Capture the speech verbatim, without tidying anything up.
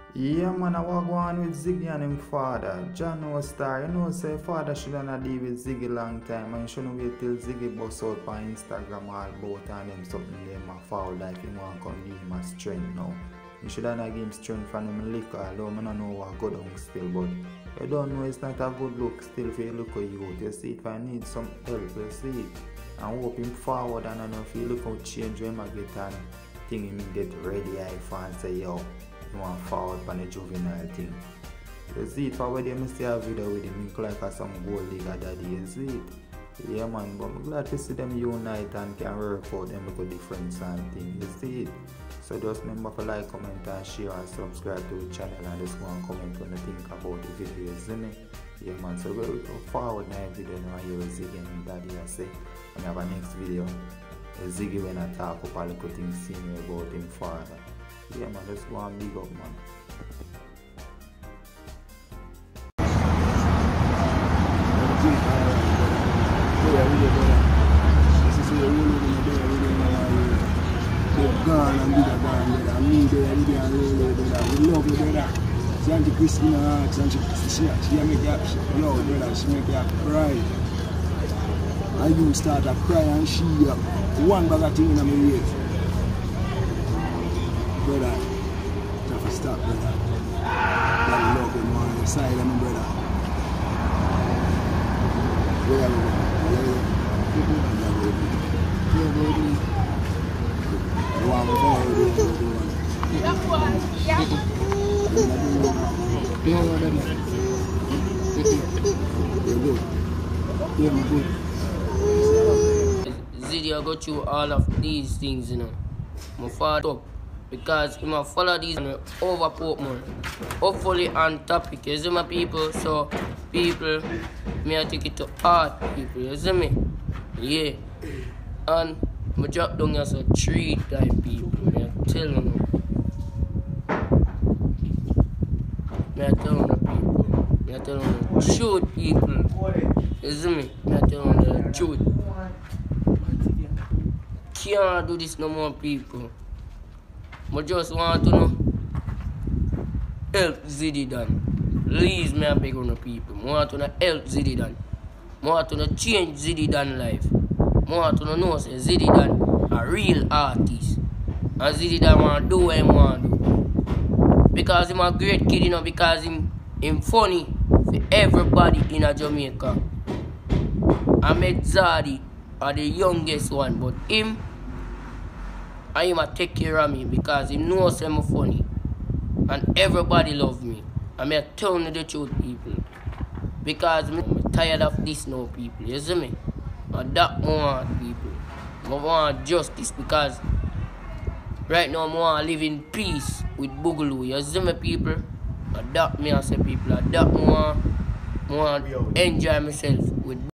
Yeah man, I walk on with Ziggy and him father. John no star, you know say father shouldn't deal with Ziggy long time and you shouldn't wait till Ziggy bust out on Instagram all about and him something them a foul like him want come give him a strength now. You shouldn't give him strength from him liquor, although I don't know what go down still, but you don't know it's not a good look still for you look at you. You see if I need some help, you see it. And hope him forward and I know if you look how change when I get and thing him get ready I and say yo. You want forward for the juvenile thing. You see it for where they see a video with him, look like a some gold league daddy, you see it? Yeah man, but I'm glad to see them unite and can work out them look a difference and thing, you see it? So just remember to like, comment and share and subscribe to the channel and just go and comment when you think about the video, isn't it? Yeah man, so we go forward now video now you will see again and daddy I say. And have a next video. Ziggy when I talk up a little thing seen about him father. Yeah man, let's go and big up man. Girl and bigger girl, brother. Me there, me there, really, brother. We love you, brother. See Auntie Christina ask, and she, she, she make you, yo, brother, she make you cry. And you start to cry and she, uh, one bag of thing in my ears. Brother, you have to stop, brother. Gotta love him on your side of me, brother. Brother, brother. Yeah, baby. Wow, baby. Ziddy, I go through all of these things, you know. My father up. Because if I follow these and overport more, hopefully on topic, you see my people, so people, me I take it to heart, people, you see me? Yeah. And I drop down as a three type people, me I tell you. Me I tell you people, me I tell you the truth people, you see me? Me I tell you the truth. Can't do this no more people. I just want to know, help Ziddy done. Please, me I beg on the people. I want to know help Ziddy done. I want to know change Ziddy done life. I want to know say Ziddy done a real artist. And Ziddy done want to do what he want to do. Because he's a great kid, you know, because him, him funny for everybody in a Jamaica. I met Ziddy, are the youngest one, but him, I him a take care of me because he knows I'm funny and everybody love me. I'm here telling you the truth, people. Because I'm tired of this now, people. You see me? And that more people. I want justice because right now I want to live in peace with Boogaloo. You see me, people? And that me I say, people. And that more I want to enjoy myself with